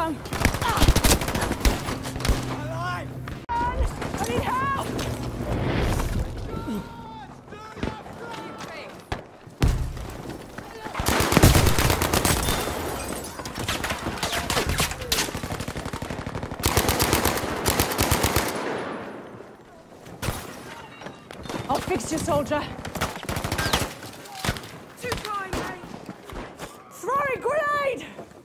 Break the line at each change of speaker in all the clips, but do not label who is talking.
down! Alive! I need help! I'll fix you, soldier.
Too kind, mate.
Throwing grenade!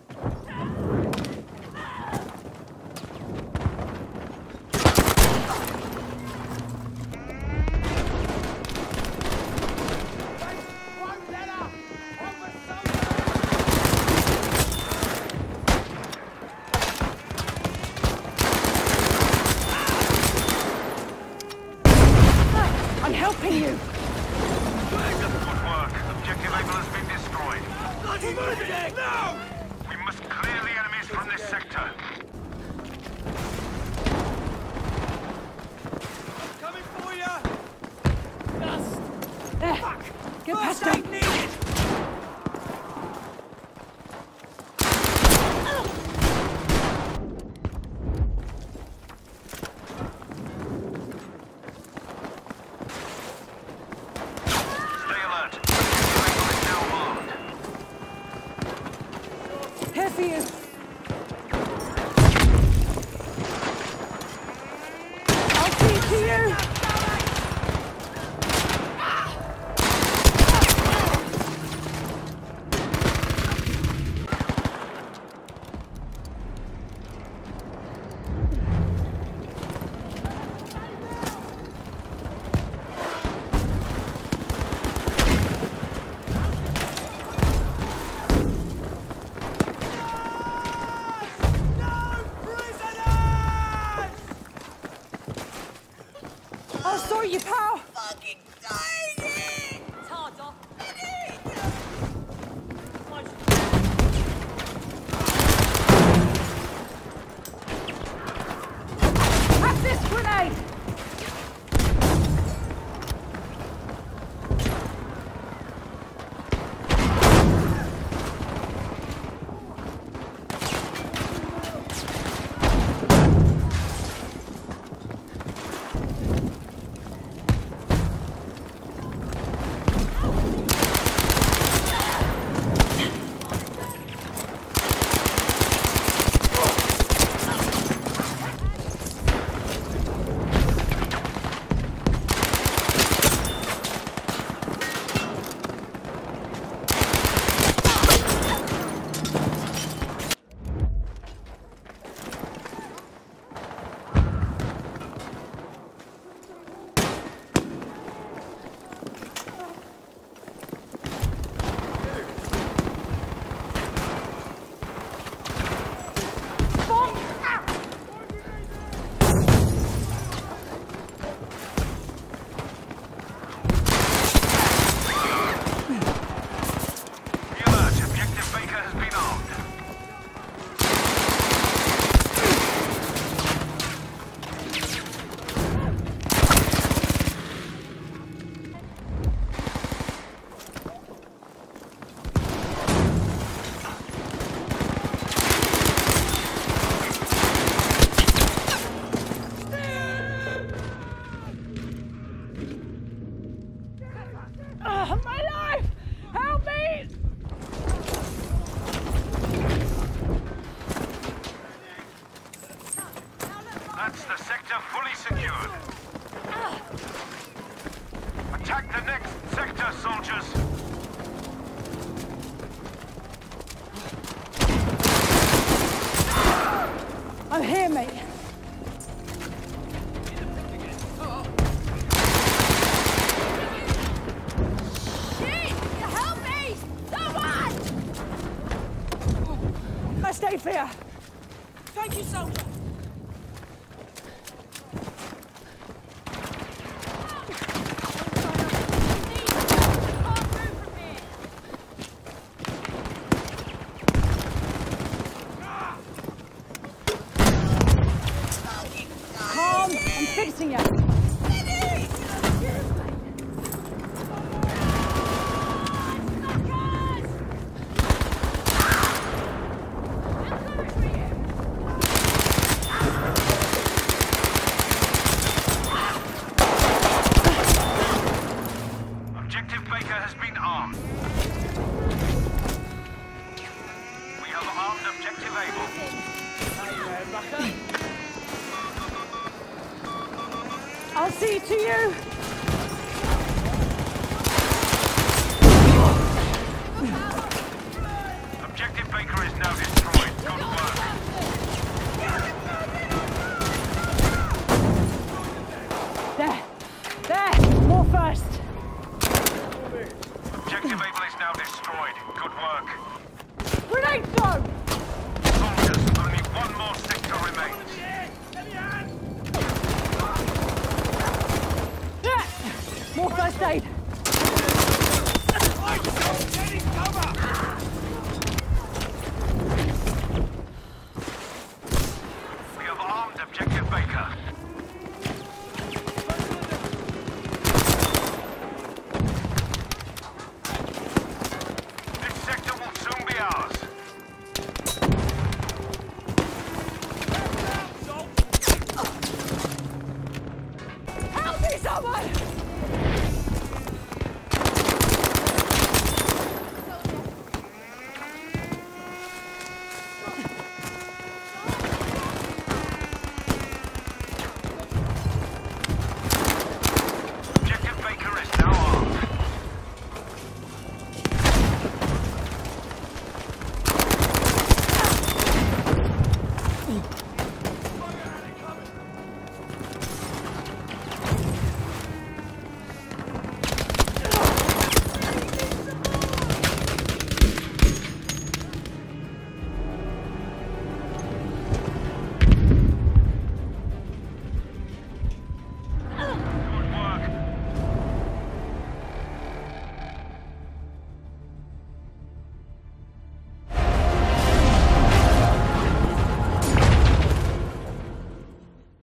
I'm helping you!
That doesn't work. Objective Able has been destroyed.
Bloody moving! No!
We must clear the enemies from this sector.
Coming for you! Dust!
There!
Fuck!
Get past
First aid
him!
needed!
Stay alert. Objective Able is now armed.
Here for you! I'll feed to you! I'll sort you, pal!
Fucking dying!
It's hard, Doc.
Have this grenade!
Be alert. Objective Baker has been armed.
My life! Help me!
That's the sector fully secured. Attack the next sector, soldiers.
I'm here, mate.
Shit! Help me! Someone!
First aid for you.
Thank you, soldier!
Calm, I'm fixing you.
Rucker.
I'll see to you.